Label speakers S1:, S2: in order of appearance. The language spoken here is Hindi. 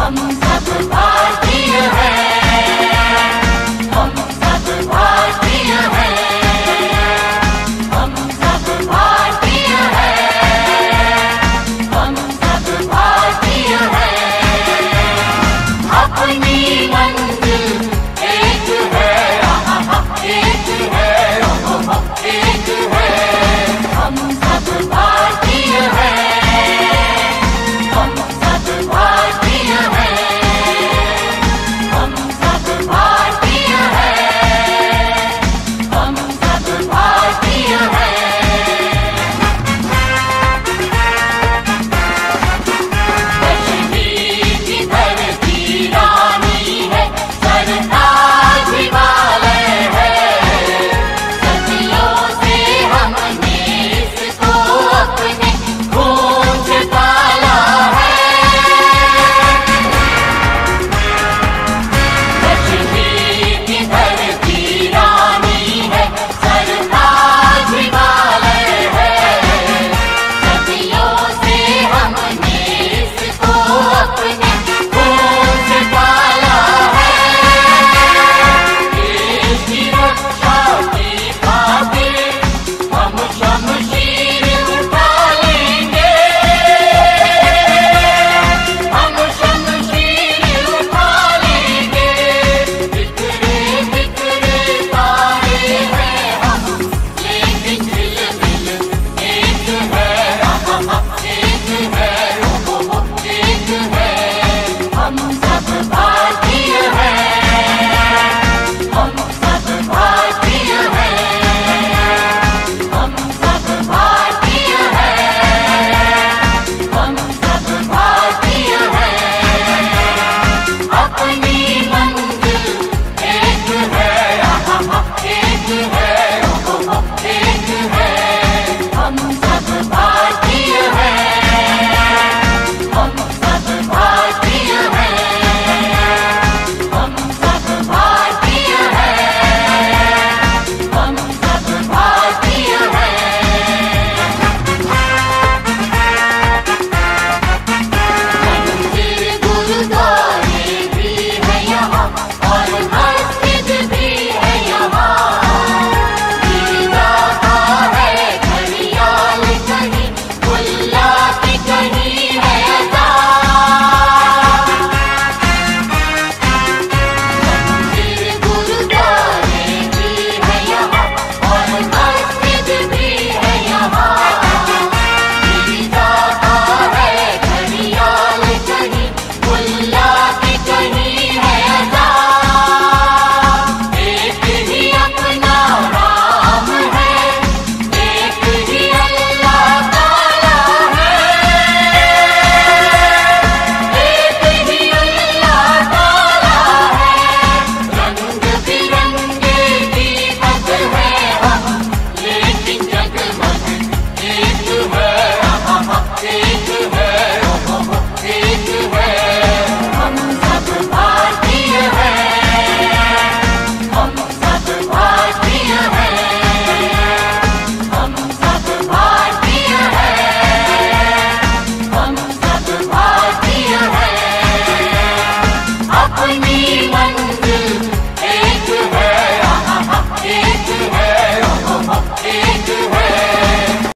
S1: हम सब भारतीय हैं, हम सब भारतीय हैं, हम सब भारतीय हैं, हम सब भारतीय हैं। अपनी मंजिल एक है, एक है, एक है। हम सब भारतीय हैं, हम सब भारतीय हैं, हम सब भारतीय हैं, हम सब भारतीय हैं। कश्मीर की धरती रानी है, सरताज हिमालय है। सदियों से हमने इसको अपने खून से पाला है। कश्मीर की धरती रानी है, सरताज हिमालय है। सदियों से हमने इसको अपने खून से पाला है। देश की रक्षा की खातिर हम शमशीर उठा लेंगे, हम शमशीर उठा लेंगे। बिखरे बिखरे तारे हैं हम, लेकिन दिल दिल एक है, एक है, एक है। हम सब भारतीय हैं, हम सब भारतीय हैं, हम सब भारतीय हैं, हम सब भारतीय हैं। अपनी मंजिल एक है, एक है, एक है। हम सब भारतीय हैं, हम सब भारतीय हैं, हम सब भारतीय हैं, हम सब भारतीय हैं। मंदिर गुरुद्वारे भी है यहाँ, और मस्जिद भी है यहाँ। गिरजाघर है, घड़ियाल कहीं, मुल्ला की कहीं है अज़ान। मंदिर गुरुद्वारे भी है यहाँ, और मस्जिद भी है यहाँ। गिरजाघर है, घड़ियाल कहीं, मुल्ला की कहीं है अज़ान। एक ही अपना राम है, एक ही अल्लाह ताला है, एक ही अल्लाह ताला है। रंग बिरंगे दीपक है हम, लेकिन जगमग एक है, एक है, एक है। हम सब भारतीय हैं, हम सब भारतीय हैं, हम सब भारतीय हैं, हम सब भारतीय हैं। अपनी मंजिल एक है, एक है, एक